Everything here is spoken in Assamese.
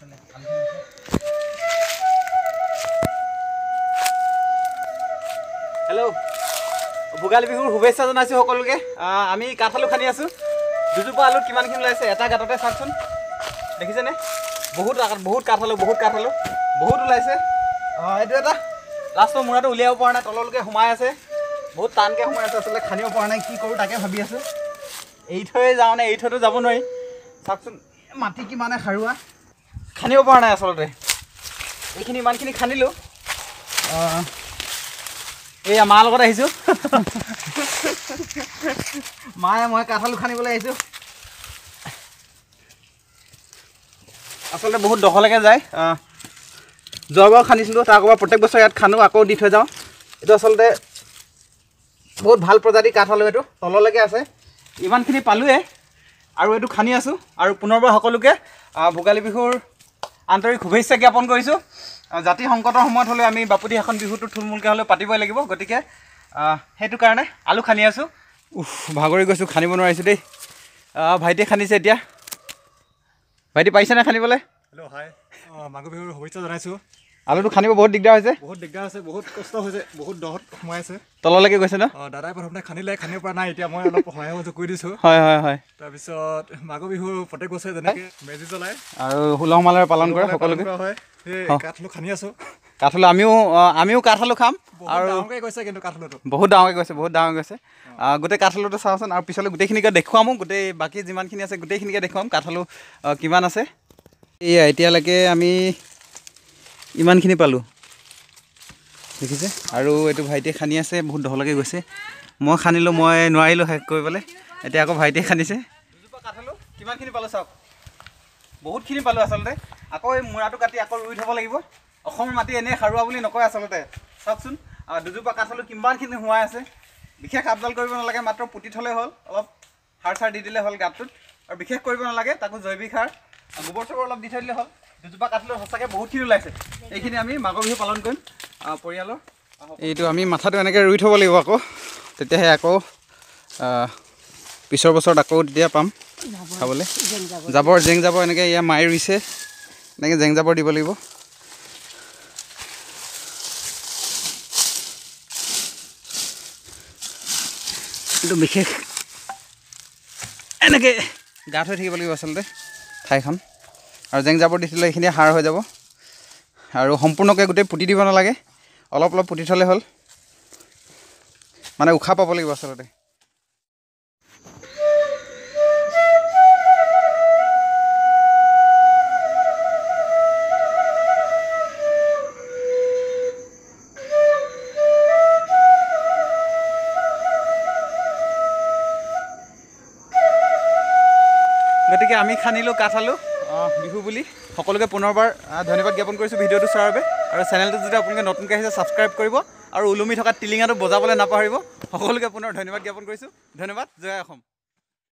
হেল্ল' ভোগালী বিহুৰ শুভেচ্ছা জনাইছোঁ সকলোকে। আমি কাঠ আলু খানি আছোঁ। দুজোপা আলুত কিমানখিনি ওলাইছে এটা গাঁততে চাওকচোন, দেখিছেনে? বহুত কাঠ আলু বহুত ওলাইছে। এইটো এটা লাষ্টৰ মূৰাটো উলিয়াব পৰা নাই, তললৈকে সোমাই আছে, বহুত টানকৈ সোমাই আছে। আচলতে খানিব পৰা নাই, কি কৰোঁ তাকে ভাবি আছোঁ। এৰি থৈ যাওঁ নে, এৰি থৈতো যাব নোৱাৰি। চাওকচোন মাটি কিমানে সাৰুৱা, খানিব পৰা নাই আচলতে। এইখিনি ইমানখিনি খান্দিলোঁ। এইয়া মাৰ লগত আহিছোঁ। মায়ে মই কাঠ আলু খান্দিবলৈ আহিছোঁ। আচলতে বহুত দখলৈকে যায়। যোৱাবাৰ খান্দিছিলোঁ, তাৰ ক'ৰবাত প্ৰত্যেক বছৰ ইয়াত খান্দো, আকৌ দি থৈ যাওঁ। এইটো আচলতে বহুত ভাল প্ৰজাতিৰ কাঠ আলু। এইটো তললৈকে আছে, ইমানখিনি পালোঁৱে আৰু এইটো খান্দি আছোঁ। আৰু পুনৰবাৰ সকলোকে ভোগালী বিহুৰ আন্তৰিক শুভেচ্ছা জ্ঞাপন কৰিছোঁ। জাতি সংকটৰ সময়ত হ'লেও আমি বাপুতি সাহোন বিহুটো থুলমূলকৈ হ'লেও পাতিবই লাগিব। গতিকে সেইটো কাৰণে আলু খান্দি আছোঁ। ভাগৰি গৈছোঁ, খান্দিব নোৱাৰিছোঁ দেই। ভাইটিয়ে খান্দিছে এতিয়া। ভাইটি পাৰিছেনে খান্দিবলৈ? হেল্ল' হাই, মাঘৰ বিহুৰ শুভেচ্ছা জনাইছোঁ। আলুটো খান্দিব বহুত দিগদাৰ হৈছে, বহুত কষ্ট হৈছে, বহুত দহত সোমাই আছে, তললৈকে গৈছে ন? দাদাই প্ৰথমতে খান্দিব পৰা নাই, এতিয়া মই অলপ সহায় সহযোগ কৰি দিছোঁ। হয়। তাৰপিছত মাঘৰ বিহুৰ প্ৰত্যেক বছৰে যেনেকৈ মেজি জ্বলাই আৰু হুলহ মালহেৰে পালন কৰে সকলোকে। হয়, সেই কাঠ আলু খান্দি আছোঁ। কাঠ আলু আমিও কাঠ আলু খাম। আৰু ডাঙৰকৈ গৈছে, কিন্তু কাঠ আলুটো বহুত ডাঙৰকৈ গৈছে। গোটেই কাঠ আলুটো চাওঁচোন, আৰু পিছলৈ গোটেইখিনিকে দেখুৱামো। গোটেই বাকী যিমানখিনি আছে গোটেইখিনিকে দেখুৱাম কাঠ আলু কিমান আছে। এয়া এতিয়ালৈকে আমি ইমানখিনি পালোঁ, দেখিছে? আৰু এইটো ভাইটিয়ে খান্দি আছে, বহুত দহলৈকে গৈছে। মই খান্দিলোঁ, মই নোৱাৰিলোঁ শেষ কৰিবলৈ। এতিয়া আকৌ ভাইটিয়ে খান্দিছে। দুজোপা কাঠ আলু কিমানখিনি পালোঁ চাওক, বহুতখিনি পালোঁ আচলতে। আকৌ এই মূৰাটো কাটি আকৌ ৰুই থ'ব লাগিব। অসমৰ মাটি এনেই সাৰুৱা বুলি নকয় আচলতে। চাওকচোন দুজোপা কাঠ আলু কিমানখিনি সোমাই আছে। বিশেষ আপডাল কৰিব নালাগে, মাত্ৰ পুতি থ'লেই হ'ল, অলপ সাৰ চাৰ দি দিলে হ'ল গাঁতটোত। আৰু বিশেষ কৰিব নালাগে, তাকো জৈৱিক সাৰ গোবৰ চোবৰ অলপ দি থৈ দিলে হ'ল। দুজোপা কাঠ আলু সঁচাকৈ বহুতখিনি ওলাইছে। এইখিনি আমি মাঘৰ বিহু পালন কৰিম পৰিয়ালৰ। এইটো আমি মাথাটো এনেকৈ ৰুই থ'ব লাগিব আকৌ, তেতিয়াহে আকৌ পিছৰ বছৰত আকৌ তেতিয়া পাম খাবলৈ। জেং জাবৰ এনেকৈ ইয়াৰ মায়ে ৰুইছে, এনেকৈ জেং জাবৰ দিব লাগিব। কিন্তু বিশেষ এনেকৈ গাঁত হৈ থাকিব লাগিব আচলতে ঠাইখন, আৰু জেং জাবৰ দি থ'লে এইখিনি সাৰ হৈ যাব। আৰু সম্পূৰ্ণকৈ গোটেই পুতি দিব নালাগে, অলপ অলপ পুতি থ'লে হ'ল, মানে উশাহ পাব লাগিব আচলতে। গতিকে আমি খান্দিলোঁ কাঠ আলু বিহু বুলি। সকলোকে পুনৰবাৰ ধন্যবাদ জ্ঞাপন কৰিছোঁ ভিডিঅ'টো চোৱাৰ বাবে। আৰু চেনেলটো যদি আপোনালোকে নতুনকৈ আহিছে ছাবস্ক্ৰাইব কৰিব, আৰু ওলমি থকা টিলিঙাটো বজাবলৈ নাপাহৰিব। সকলোকে পুনৰ ধন্যবাদ জ্ঞাপন কৰিছোঁ। ধন্যবাদ। জয় অসম।